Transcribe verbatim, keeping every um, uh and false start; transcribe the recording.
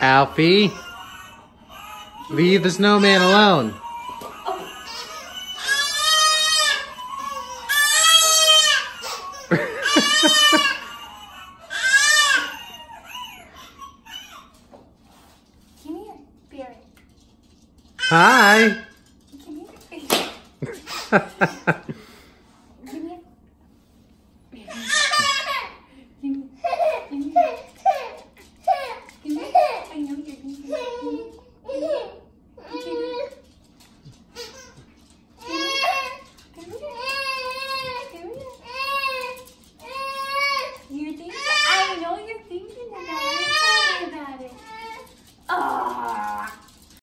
Alfie, leave the snowman alone. Give me your berry. Hi. Give me your berry.